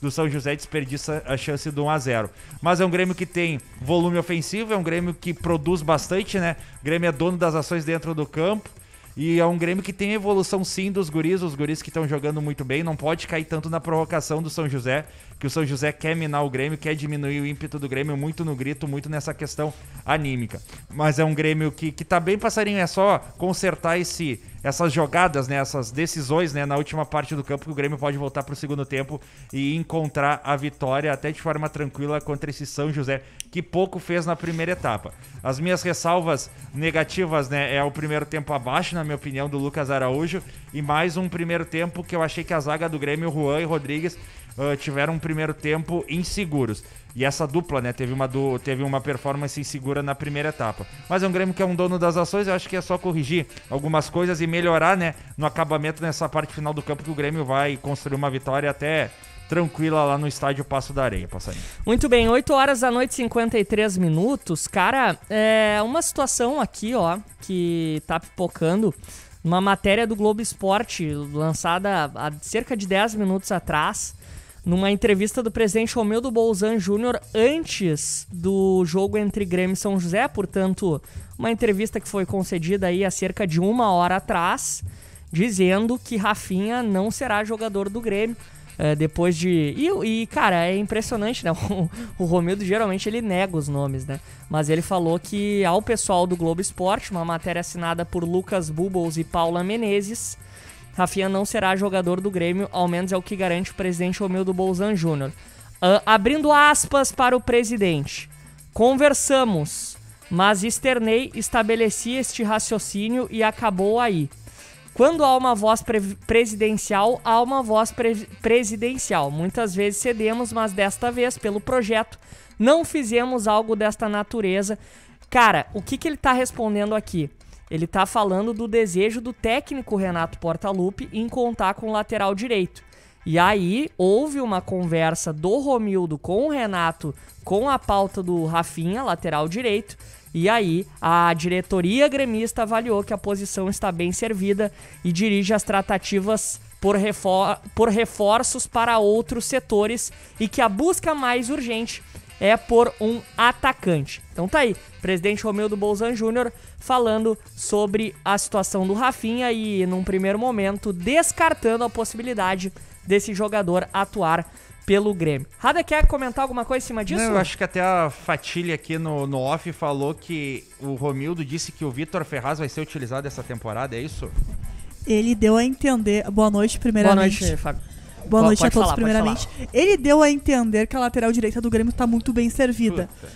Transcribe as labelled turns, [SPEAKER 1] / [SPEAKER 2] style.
[SPEAKER 1] do São José desperdiça a chance do 1-0. Mas é um Grêmio que tem volume ofensivo, é um Grêmio que produz bastante, né? O Grêmio é dono das ações dentro do campo. E é um Grêmio que tem evolução sim dos guris, os guris que estão jogando muito bem, não pode cair tanto na provocação do São José, que o São José quer minar o Grêmio, quer diminuir o ímpeto do Grêmio, muito no grito, muito nessa questão anímica. Mas é um Grêmio que tá bem, passarinho, é só consertar essas jogadas, né, essas decisões, né, na última parte do campo, que o Grêmio pode voltar pro segundo tempo e encontrar a vitória até de forma tranquila contra esse São José, que pouco fez na primeira etapa. As minhas ressalvas negativas, né, é o primeiro tempo abaixo, na minha opinião, do Lucas Araújo, e mais um primeiro tempo que eu achei que a zaga do Grêmio, Juan e Rodrigues, tiveram um primeiro tempo inseguros. E essa dupla, né, teve uma performance insegura na primeira etapa. Mas é um Grêmio que é um dono das ações, eu acho que é só corrigir algumas coisas e melhorar, né, no acabamento nessa parte final do campo, que o Grêmio vai construir uma vitória até tranquila lá no estádio Passo da Areia, passarinho.
[SPEAKER 2] Muito bem, 8 horas da noite, 53 minutos. Cara, é uma situação aqui, ó, que tá pipocando. Uma matéria do Globo Esporte, lançada há cerca de 10 minutos atrás, numa entrevista do presidente Romildo Bolzan Júnior antes do jogo entre Grêmio e São José, portanto, uma entrevista que foi concedida aí há cerca de 1 hora atrás, dizendo que Rafinha não será jogador do Grêmio. Depois de... E, cara, é impressionante, né? O Romildo, geralmente, ele nega os nomes, né? Mas ele falou que ao pessoal do Globo Esporte, uma matéria assinada por Lucas Bubbles e Paula Menezes, Rafinha não será jogador do Grêmio, ao menos é o que garante o presidente Romildo Bolzan Júnior. Abrindo aspas para o presidente. Conversamos, mas externei, estabeleci este raciocínio e acabou aí. Quando há uma voz presidencial, há uma voz presidencial. Muitas vezes cedemos, mas desta vez, pelo projeto, não fizemos algo desta natureza. Cara, o que ele tá respondendo aqui? Ele tá falando do desejo do técnico Renato Portaluppi em contar com o lateral direito. E aí, houve uma conversa do Romildo com o Renato, com a pauta do Rafinha, lateral direito. E aí, a diretoria gremista avaliou que a posição está bem servida e dirige as tratativas por reforços para outros setores e que a busca mais urgente é por um atacante. Então tá aí, presidente Romildo Bolzan Júnior falando sobre a situação do Rafinha e, num primeiro momento, descartando a possibilidade desse jogador atuar pelo Grêmio. Rada, quer comentar alguma coisa em cima disso?
[SPEAKER 1] Não, eu acho que até a Fatilha aqui no off falou que o Romildo disse que o Vitor Ferraz vai ser utilizado essa temporada, é isso?
[SPEAKER 3] Ele deu a entender... Boa noite, primeiramente.
[SPEAKER 2] Boa noite, Fábio.
[SPEAKER 3] Boa noite a todos, primeiramente. Ele deu a entender que a lateral direita do Grêmio está muito bem servida.